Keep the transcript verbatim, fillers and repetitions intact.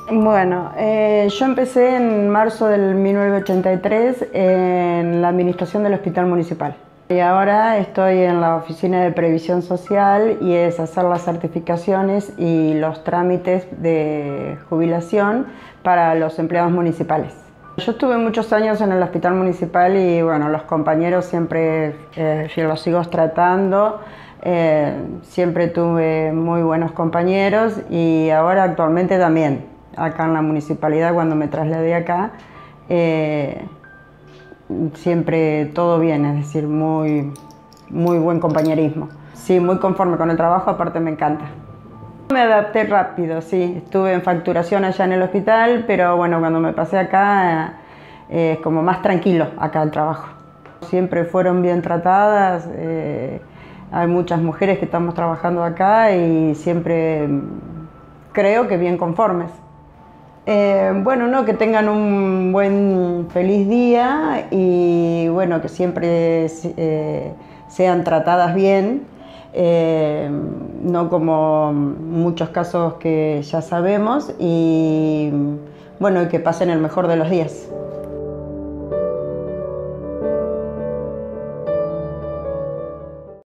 Bueno, eh, yo empecé en marzo del mil novecientos ochenta y tres en la administración del Hospital Municipal. Y ahora estoy en la Oficina de Previsión Social y es hacer las certificaciones y los trámites de jubilación para los empleados municipales. Yo estuve muchos años en el Hospital Municipal y bueno, los compañeros siempre eh, yo los sigo tratando. Eh, siempre tuve muy buenos compañeros y ahora actualmente también. Acá en la municipalidad, cuando me trasladé acá, eh, siempre todo bien, es decir, muy, muy buen compañerismo. Sí, muy conforme con el trabajo, aparte me encanta. Me adapté rápido, sí, estuve en facturación allá en el hospital, pero bueno, cuando me pasé acá eh, es como más tranquilo acá el trabajo. Siempre fueron bien tratadas, eh, hay muchas mujeres que estamos trabajando acá y siempre creo que bien conformes. Eh, bueno, no, que tengan un buen, feliz día y bueno, que siempre eh, sean tratadas bien, eh, no como muchos casos que ya sabemos y bueno, y que pasen el mejor de los días.